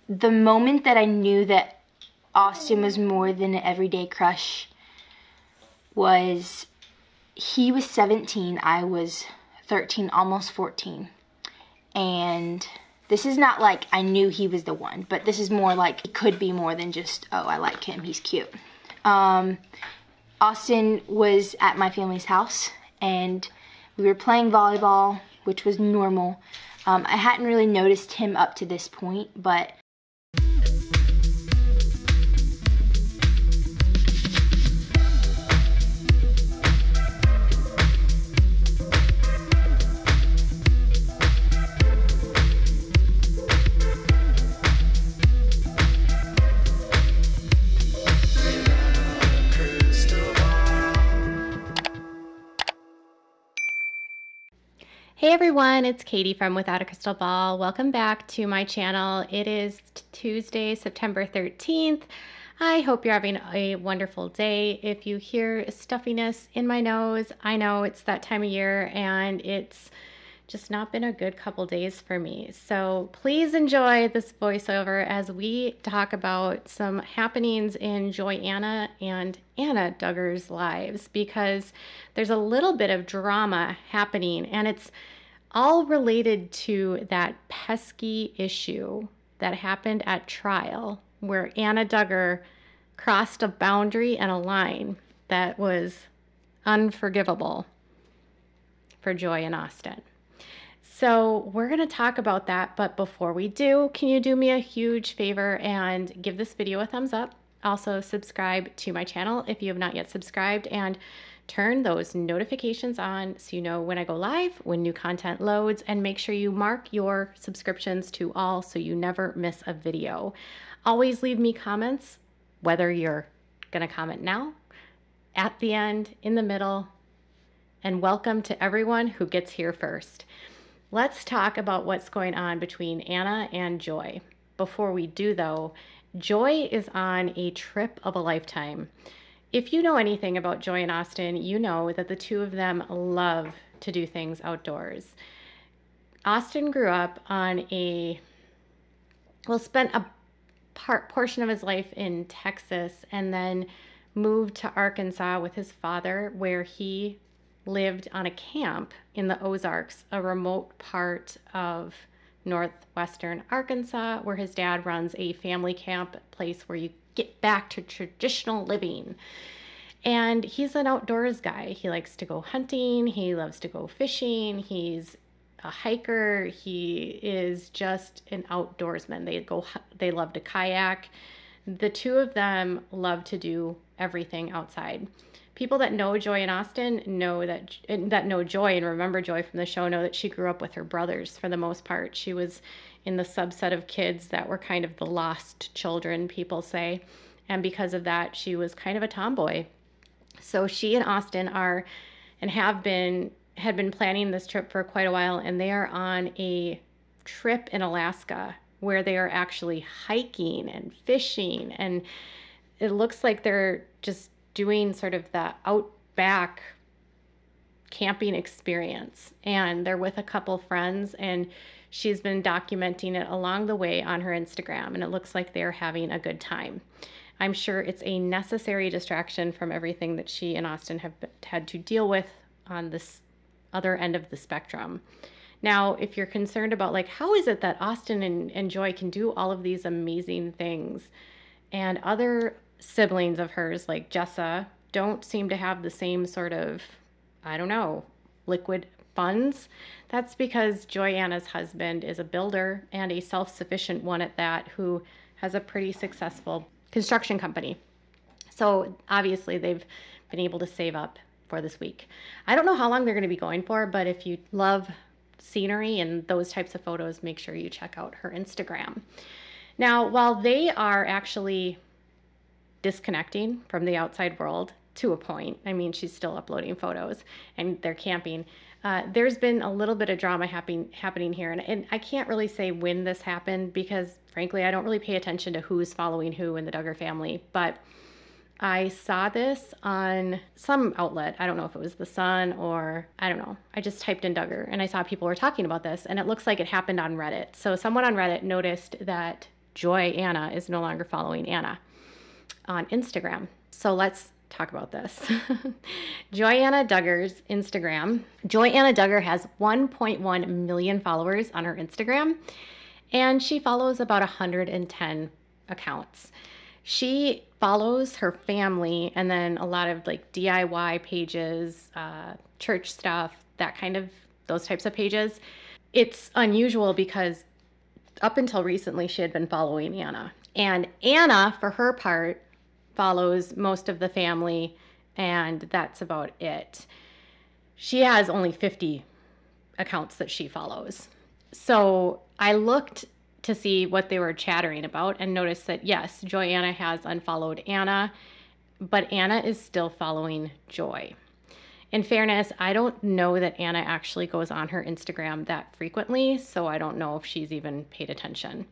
The moment that I knew that Austin was more than an everyday crush was, he was 17, I was 13, almost 14. And this is not like I knew he was the one, but this is more like it could be more than just, oh, I like him, he's cute. Austin was at my family's house, and we were playing volleyball, which was normal. I hadn't really noticed him up to this point, but Hey everyone, it's Katie from Without a Crystal Ball. Welcome back to my channel. It is Tuesday, September 13th. I hope you're having a wonderful day. If you hear stuffiness in my nose, I know it's that time of year and it's just not been a good couple days for me. So please enjoy this voiceover as we talk about some happenings in Joyanna and Anna Duggar's lives, because there's a little bit of drama happening, and it's all related to that pesky issue that happened at trial where Anna Duggar crossed a boundary and a line that was unforgivable for Joy and Austin. So we're going to talk about that, but before we do, can you do me a huge favor and give this video a thumbs up? Also subscribe to my channel if you have not yet subscribed, and turn those notifications on so you know when I go live, when new content loads, and make sure you mark your subscriptions to all so you never miss a video. Always leave me comments, whether you're going to comment now, at the end, in the middle, and welcome to everyone who gets here first. Let's talk about what's going on between Anna and Joy. Before we do though, Joy is on a trip of a lifetime. If you know anything about Joy and Austin, you know that the two of them love to do things outdoors. Austin grew up on spent a portion of his life in Texas and then moved to Arkansas with his father, where he lived on a camp in the Ozarks, a remote part of northwestern Arkansas, where his dad runs a family camp, place where you get back to traditional living. And he's an outdoors guy. He likes to go hunting. He loves to go fishing. He's a hiker. He is just an outdoorsman. They love to kayak. The two of them love to do everything outside. People that know Joy and Austin know that know Joy and remember Joy from the show know that she grew up with her brothers for the most part. She was in the subset of kids that were kind of the lost children, people say. And because of that, she was kind of a tomboy. So she and Austin are and had been planning this trip for quite a while, and they are on a trip in Alaska where they are actually hiking and fishing, and it looks like they're just doing sort of the outback camping experience. And they're with a couple friends, and she's been documenting it along the way on her Instagram, and it looks like they're having a good time. I'm sure it's a necessary distraction from everything that she and Austin have had to deal with on this other end of the spectrum. Now, if you're concerned about like, how is it that Austin and Joy can do all of these amazing things, and other siblings of hers like Jessa don't seem to have the same sort of, I don't know, liquid funds, that's because Joyanna's husband is a builder, and a self-sufficient one at that, who has a pretty successful construction company. So obviously they've been able to save up for this week. I don't know how long they're going to be going for, but if you love scenery and those types of photos, make sure you check out her Instagram. Now, while they are actually disconnecting from the outside world to a point, I mean, she's still uploading photos and they're camping, there's been a little bit of drama happening here. And I can't really say when this happened, because frankly, I don't really pay attention to who's following who in the Duggar family, but I saw this on some outlet. I don't know if it was The Sun or I don't know. I just typed in Duggar and I saw people were talking about this, and it looks like it happened on Reddit. So someone on Reddit noticed that Joy Anna is no longer following Anna on Instagram. So let's talk about this. Joy Anna Duggar's Instagram. Joy Anna Duggar has 1.1 million followers on her Instagram, and she follows about 110 accounts. She follows her family and then a lot of like DIY pages, church stuff, those types of pages. It's unusual because up until recently, she had been following Anna. And Anna, for her part, follows most of the family, and that's about it. She has only 50 accounts that she follows. So I looked to see what they were chattering about and noticed that, yes, Joy Anna has unfollowed Anna, but Anna is still following Joy. In fairness, I don't know that Anna actually goes on her Instagram that frequently, so I don't know if she's even paid attention.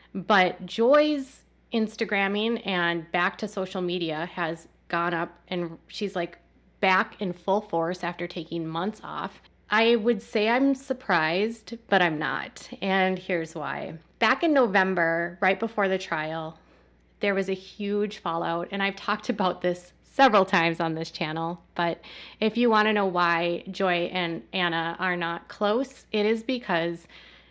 But Joy's Instagramming and back to social media has gone up, and she's like back in full force after taking months off. I would say I'm surprised, but I'm not. And here's why. Back in November, right before the trial, there was a huge fallout, and I've talked about this several times on this channel, but if you want to know why Joy and Anna are not close, it is because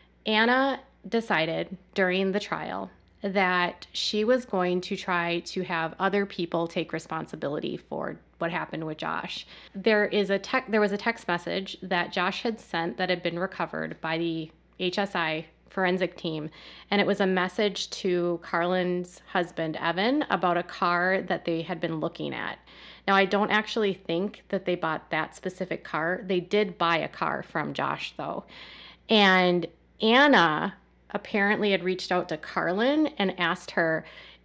Anna decided during the trial that she was going to try to have other people take responsibility for what happened with Josh. There was a text message that Josh had sent that had been recovered by the HSI forensic team, and it was a message to Carlin's husband, Evan, about a car that they had been looking at. Now, I don't actually think that they bought that specific car. They did buy a car from Josh, though. And Anna apparently had reached out to Carlin and asked her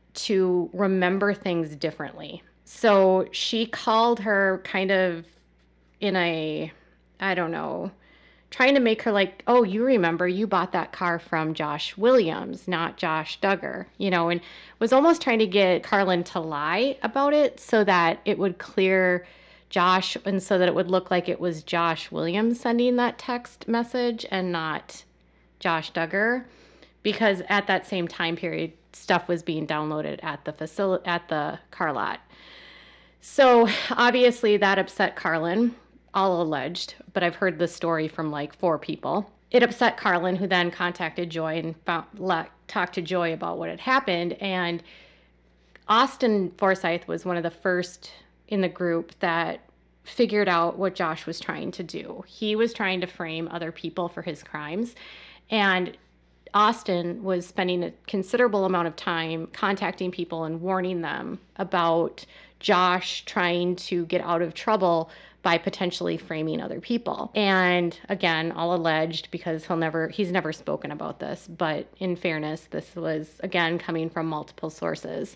to remember things differently. So she called her kind of in a, I don't know, trying to make her like, oh, you remember you bought that car from Josh Williams, not Josh Duggar, and was almost trying to get Carlin to lie about it so that it would clear Josh and so that it would look like it was Josh Williams sending that text message and not Josh Duggar, because at that same time period, stuff was being downloaded at the car lot. So obviously that upset Carlin, all alleged, but I've heard the story from like 4 people. It upset Carlin, who then contacted Joy and talked to Joy about what had happened. And Austin Forsyth was one of the first in the group that figured out what Josh was trying to do. He was trying to frame other people for his crimes. And Austin was spending a considerable amount of time contacting people and warning them about Josh trying to get out of trouble by potentially framing other people. And again, all alleged because he's never spoken about this, but in fairness, this was again coming from multiple sources.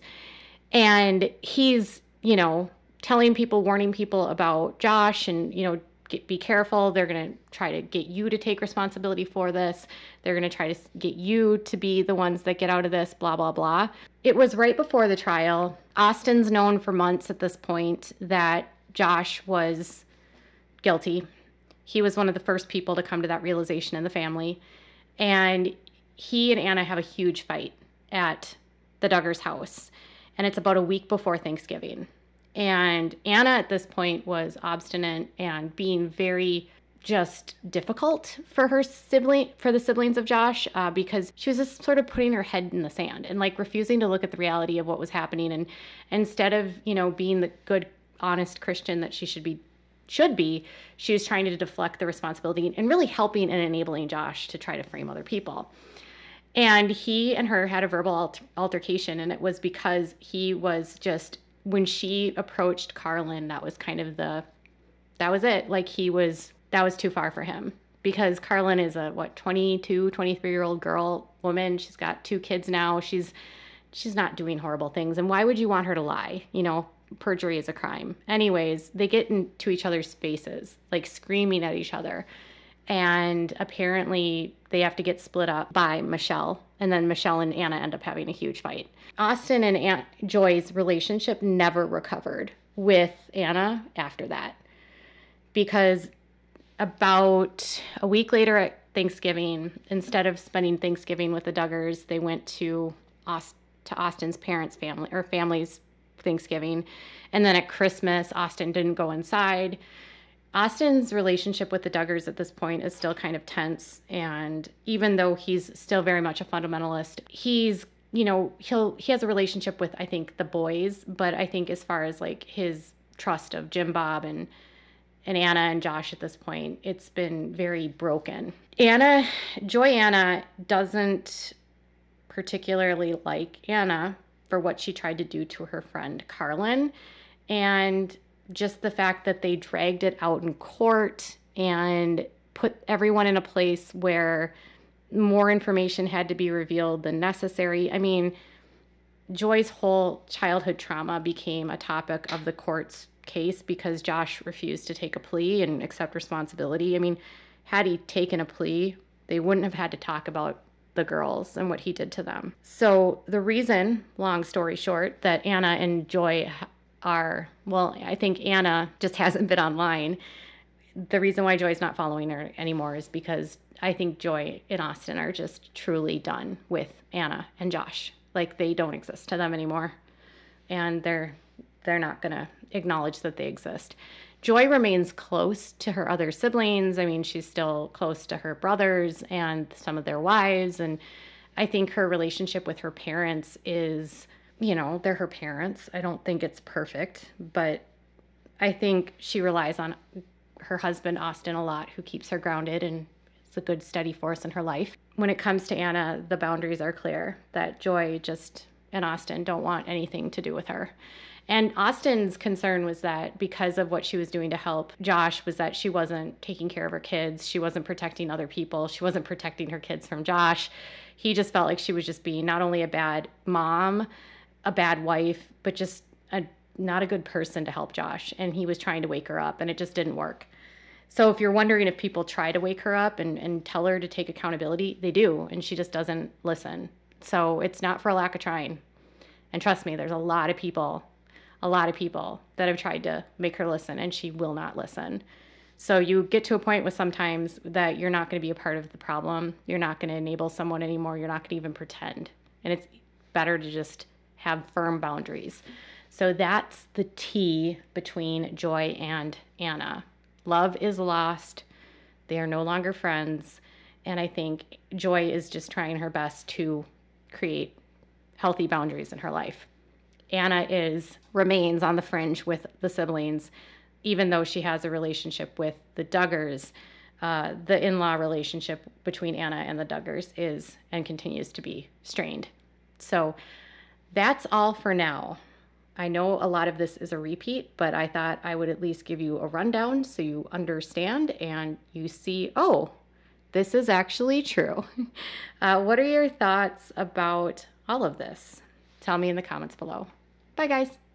And he's, telling people, warning people about Josh and, be careful. They're going to try to get you to take responsibility for this. They're going to try to get you to be the ones that get out of this, blah, blah, blah. It was right before the trial. Austin's known for months at this point that Josh was guilty. He was one of the first people to come to that realization in the family. And he and Anna have a huge fight at the Duggars' house. And it's about a week before Thanksgiving. And Anna at this point was obstinate and being very just difficult for the siblings of Josh, because she was just sort of putting her head in the sand and like refusing to look at the reality of what was happening. And instead of, being the good, honest Christian that she should be, she was trying to deflect the responsibility and really helping and enabling Josh to try to frame other people. And he and her had a verbal altercation, and it was because he was just, when she approached Carlin, that was kind of that was it. Like that was too far for him, because Carlin is a 22, 23-year-old woman. She's got 2 kids now. She's not doing horrible things. And why would you want her to lie? Perjury is a crime. Anyways, they get into each other's faces, like screaming at each other. And apparently they have to get split up by Michelle. And then Michelle and Anna end up having a huge fight. Austin and Aunt Joy's relationship never recovered with Anna after that, because about a week later at Thanksgiving, instead of spending Thanksgiving with the Duggars, they went to to Austin's parents' family or family's Thanksgiving. And then at Christmas, Austin didn't go inside. Austin's relationship with the Duggars at this point is still kind of tense. And even though he's still very much a fundamentalist, he's, he has a relationship with, I think, the boys. But I think as far as like his trust of Jim Bob and Anna and Josh at this point, it's been very broken. Joy Anna doesn't particularly like Anna for what she tried to do to her friend Carlin. And just the fact that they dragged it out in court and put everyone in a place where more information had to be revealed than necessary. I mean, Joy's whole childhood trauma became a topic of the court's case because Josh refused to take a plea and accept responsibility. I mean, had he taken a plea, they wouldn't have had to talk about the girls and what he did to them. So the reason, long story short, that Anna and Joy I think Anna just hasn't been online. The reason why Joy's not following her anymore is because I think Joy and Austin are just truly done with Anna and Josh. Like, they don't exist to them anymore. And they're not going to acknowledge that they exist. Joy remains close to her other siblings. I mean, she's still close to her brothers and some of their wives. And I think her relationship with her parents is, they're her parents. I don't think it's perfect, but I think she relies on her husband, Austin, a lot, who keeps her grounded and is a good steady force in her life. When it comes to Anna, the boundaries are clear, that Joy and Austin don't want anything to do with her. And Austin's concern was that because of what she was doing to help Josh was that she wasn't taking care of her kids. She wasn't protecting other people. She wasn't protecting her kids from Josh. He just felt like she was just being not only a bad mom, a bad wife, but just not a good person to help Josh. And he was trying to wake her up, and it just didn't work. So if you're wondering if people try to wake her up and tell her to take accountability, they do, and she just doesn't listen. So it's not for a lack of trying. And trust me, there's a lot of people that have tried to make her listen, and she will not listen. So you get to a point with sometimes that you're not going to be a part of the problem. You're not going to enable someone anymore. You're not going to even pretend. And it's better to just have firm boundaries. So that's the T between Joy and Anna. Love is lost. They are no longer friends. And I think Joy is just trying her best to create healthy boundaries in her life. Anna remains on the fringe with the siblings, even though she has a relationship with the Duggars. The in-law relationship between Anna and the Duggars is and continues to be strained. So that's all for now. I know a lot of this is a repeat, but I thought I would at least give you a rundown so you understand and you see, oh, this is actually true. What are your thoughts about all of this? Tell me in the comments below. Bye, guys.